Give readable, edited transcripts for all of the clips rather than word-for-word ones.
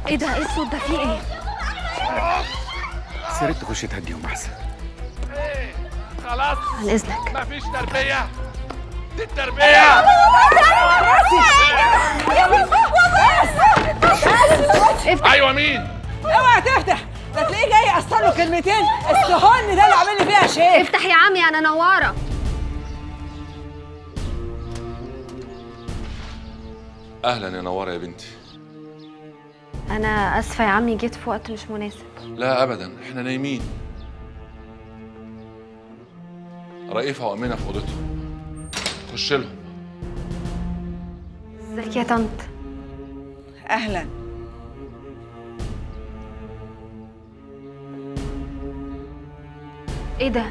ايه ده؟ ايه الصوت ده؟ فيه ايه؟ بس يا ريت تخش تهديهم احسن. ايه خلاص عن اذنك. مفيش تربيه، دي التربيه. ايوه مين؟ اوعى تفتح، ده تلاقيه جاي يقصر له كلمتين. السهن ده اللي عامل لي فيها شيخ. افتح يا عمي، انا نواره. اهلا يا نواره يا بنتي. انا اسفه يا عمي، جيت في وقت مش مناسب. لا ابدا، احنا نايمين. رئيفه وامينه في اوضتهم، خش لهم. ازيك يا طنط؟ اهلا. ايه ده؟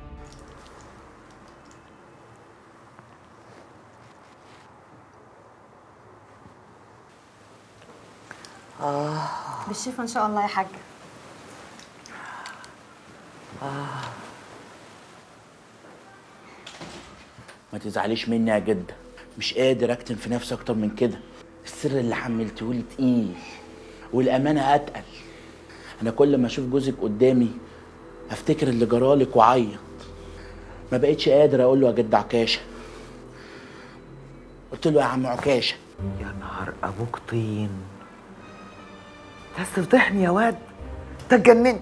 بالشفا ان شاء الله يا حاجه. ما تزعليش مني يا جدة، مش قادر اكتم في نفسي اكتر من كده. السر اللي حملتهولي تقيل والامانه اتقل. انا كل ما اشوف جوزك قدامي افتكر اللي جرالك واعيط. ما بقتش قادر اقول له يا جد عكاشه. قلت له يا عم عكاشه. يا نهار ابوك طين، تستفضحني يا واد، انت اتجننت.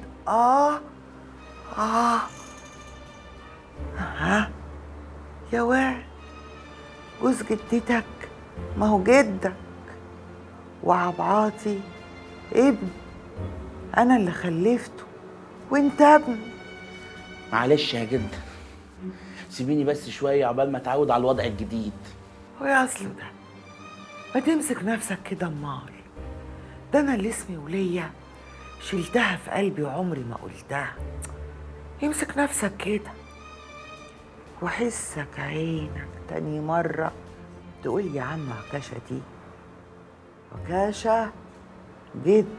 ها يا واد، جوز جدتك ما هو جدك، وعبعاطي ابن انا اللي خلفته وانت ابن. معلش يا جدة، سيبيني بس شويه عقبال ما اتعود على الوضع الجديد. ويا اصله ده ما تمسك نفسك كده امال. ده انا اللي اسمي ولية شلتها في قلبي وعمري ما قلتها. امسك نفسك كده وحسك عينك تاني مرة تقول يا عم عكاشة دي عكاشة جد،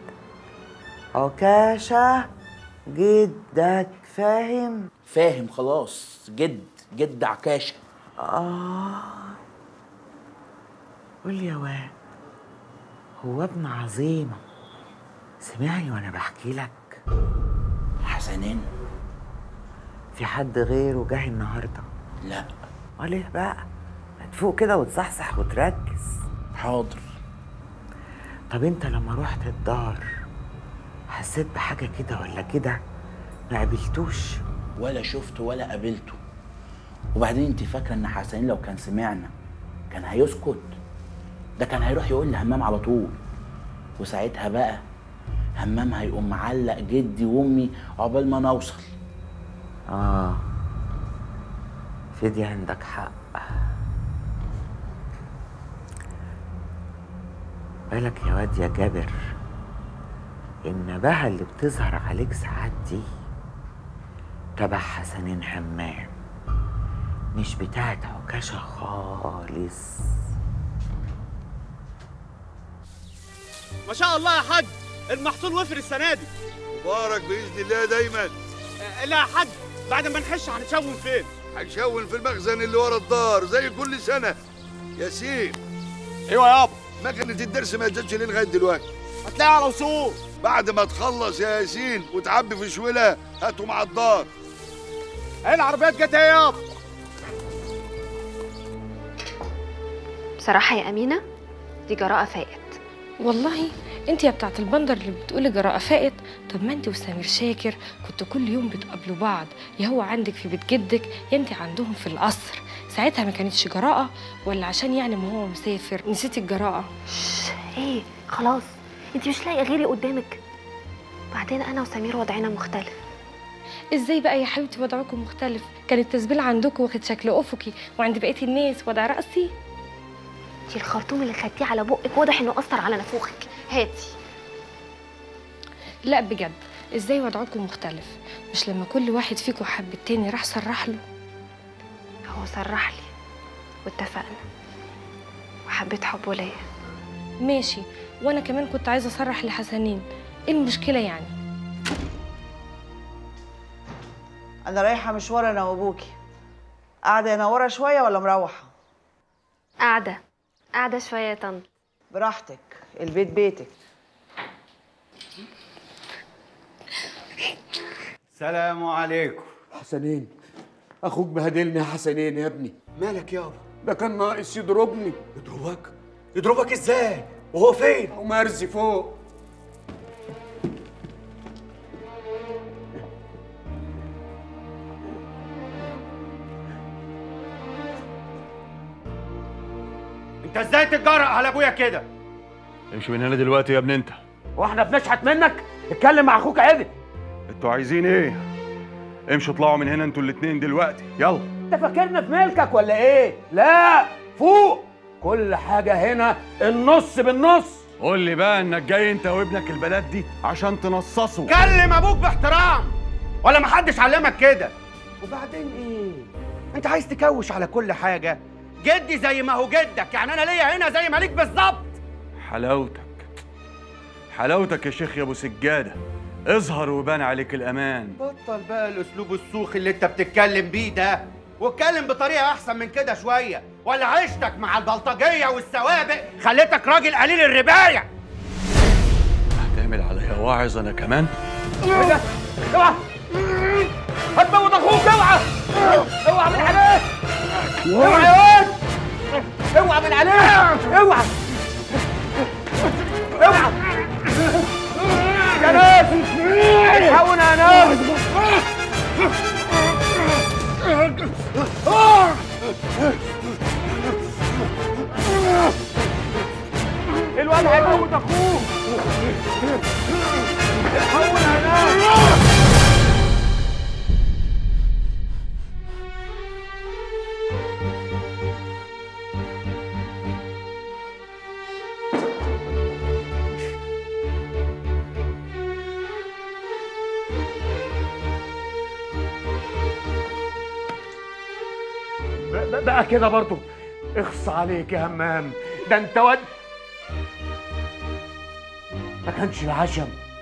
عكاشة جدك، فاهم؟ فاهم خلاص. جد عكاشه. قول يا واد، هو ابن عظيمة سمعني وانا بحكي لك؟ حسنين؟ في حد غيره جه النهارده؟ لا. ليه بقى؟ ما تفوق كده وتصحصح وتركز. حاضر. طب انت لما رحت الدار حسيت بحاجة كده ولا كده؟ ما قابلتوش؟ ولا شفته ولا قابلته. وبعدين انت فاكره ان حسنين لو كان سمعنا كان هيسكت؟ ده كان هيروح يقول لهمام على طول، وساعتها بقى همام هيقوم معلق جدي وامي عقبال ما نوصل. في دي عندك حق. بالك يا واد يا جابر، النباهة اللي بتظهر عليك ساعات دي تبع حسنين همام، مش بتاعت عكاشة خالص. ما شاء الله يا حاج، المحصول وفر السنه دي. مبارك باذن الله دايما. لا يا حاج، بعد ما نحش هنشون فين؟ هنشون في المخزن اللي ورا الدار زي كل سنه. ياسين. ايوه يابا. مكنه الدرس ما جاتش ليه لغايه دلوقتي؟ هتلاقيها على وصول. بعد ما تخلص يا ياسين وتعبي في شويلة هاتهم على الدار. ايه العربيات جت ايه يابا؟ بصراحه يا امينه دي جراءه فائت. والله انت يا بتاعت البندر اللي بتقولي جراءة فائت. طب ما انت وسمير شاكر كنتوا كل يوم بتقابلوا بعض، يا هو عندك في بيت جدك يا انت عندهم في القصر. ساعتها ما كانتش جراءة، ولا عشان يعني ما هو مسافر نسيتي الجراءة؟ ايه خلاص، انت مش لاقيه غيري قدامك. بعدين انا وسمير وضعنا مختلف. ازاي بقى يا حبيبتي وضعكم مختلف؟ كان التسبيل عندكم واخد شكل افقي، وعند بقيه الناس وضع راسي. انت الخرطوم اللي خدتيه على بقك واضح انه اثر على نافوخك. هاتي. لا بجد، ازاي وضعكم مختلف؟ مش لما كل واحد فيكم حب التاني راح صرح له؟ هو صرح لي واتفقنا وحبيت حبه ليا. ماشي، وانا كمان كنت عايزه اصرح لحسنين. ايه المشكله يعني؟ انا رايحه مشوار انا وابوكي. قاعده يا نوره شويه ولا مروحه؟ قاعده شويه يا طنط. براحتك، البيت بيتك. سلام عليكم. حسنين، اخوك بهدلني يا حسنين يا ابني. مالك يابا؟ ده كان ناقص يضربني. يضربك؟ يضربك ازاي؟ وهو فين؟ ومرزي فوق. انت ازاي تتجرأ على ابويا كده؟ امشي من هنا دلوقتي يا ابن انت. واحنا بنشحت منك؟ اتكلم مع اخوك عدل. انتوا عايزين ايه؟ امشوا اطلعوا من هنا انتوا الاتنين دلوقتي، يلا. انت فاكرنا في ملكك ولا ايه؟ لا، فوق. كل حاجة هنا النص بالنص. قول لي بقى انك جاي انت وابنك البلد دي عشان تنصصوا. كلم ابوك باحترام، ولا محدش علمك كده؟ وبعدين ايه؟ انت عايز تكوش على كل حاجة؟ جدي زي ما هو جدك، يعني انا ليا هنا زي ما ليك بالظبط. حلاوتك يا شيخ يا ابو سجادة، اظهر وبان عليك الامان. بطل بقى الاسلوب السوخي اللي انت بتتكلم بيه ده، واتكلم بطريقه احسن من كده شويه، ولا عيشتك مع البلطجيه والسوابق خليتك راجل قليل الربايه. هتعمل عليا واعظ انا كمان؟ ايه ده؟ اوعى هتموت اخوك. اوعى من عليه. اوعى يا واد. اوعى من عليه. اوعى يا ناس، الحقونا يا ناس. الواد هيموت اخوه. الحقونا يا ناس. بقى كده برضه؟ اخص عليك يا همام، ده انت واد ما كانش العشم.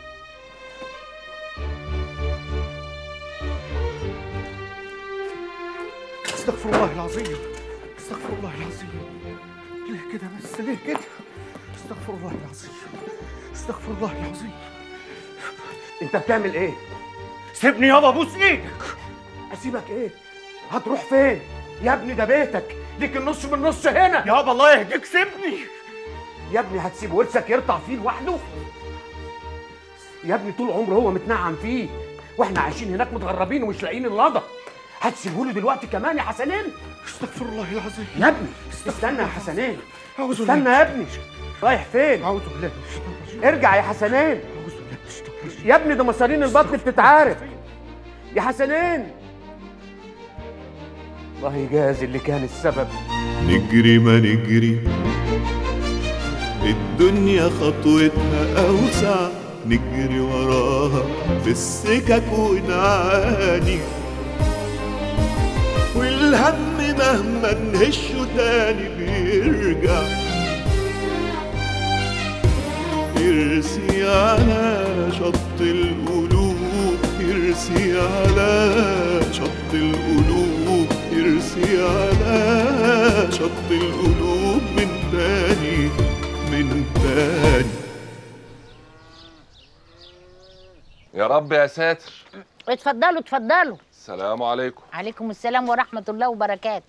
استغفر الله العظيم، استغفر الله العظيم. ليه كده بس؟ ليه كده؟ استغفر الله العظيم، استغفر الله العظيم. انت بتعمل ايه؟ سيبني يابا، بوس ايدك. اسيبك ايه؟ هتروح فين؟ يا ابني ده بيتك، ليك النص بالنص هنا. يابا الله يهديك سيبني. يا ابني هتسيب ورثك يرطع فيه لوحده؟ يا ابني طول عمره هو متنعم فيه، واحنا عايشين هناك متغربين ومش لاقيين اللضا. هتسيبه له دلوقتي كمان يا حسنين؟ استغفر الله العظيم يا ابني. استنى يا حسنين، استنى يا ابني. رايح فين؟ اعوذ بالله. ارجع يا حسنين. يا ابني ده مصارين البطن بتتعارف يا حسنين. الله يجازي اللي كان السبب. نجري ما نجري، الدنيا خطوتها أوسع، نجري وراها في السكك ونعاني، والهم مهما نهشه تاني بيرجع، يرسي على شط القلوب، يرسي على شط القلوب، يرسي على شط القلوب من تاني من تاني. يا رب يا ساتر. اتفضلوا اتفضلوا. السلام عليكم. عليكم السلام ورحمة الله وبركاته.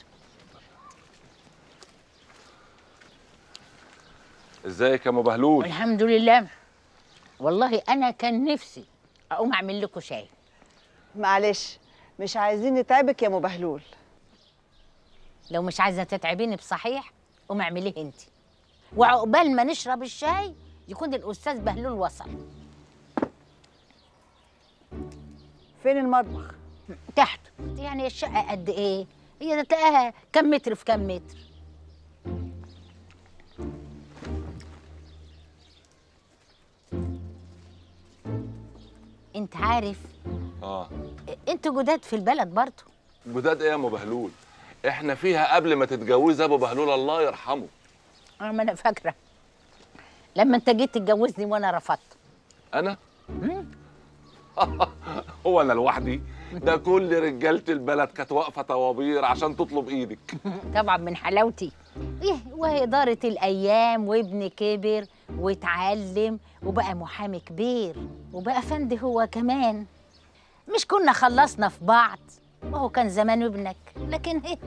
ازيك يا ام بهلول؟ الحمد لله. والله أنا كان نفسي أقوم أعمل لكم شاي. معلش مش عايزين نتعبك يا ام بهلول. لو مش عايزة تتعبيني بصحيح قومي اعمليه انت، وعقبال ما نشرب الشاي يكون الأستاذ بهلول وصل. فين المطبخ؟ تحت. يعني الشقة قد إيه؟ هي ده تلاقيها كم متر في كم متر. انت عارف انتوا جداد في البلد برضه. جداد ايه يا ام بهلول؟ احنا فيها قبل ما تتجوزي ابو بهلول الله يرحمه. ما انا فاكره لما انت جيت تتجوزني وانا رفضت. انا؟ هو انا لوحدي؟ ده كل رجاله البلد كانت واقفه طوابير عشان تطلب ايدك. طبعا من حلاوتي. وهي دارت الايام وابني كبر واتعلم وبقى محامي كبير وبقى فندي هو كمان. مش كنا خلصنا في بعض؟ وهو كان زمان ابنك، لكن ايه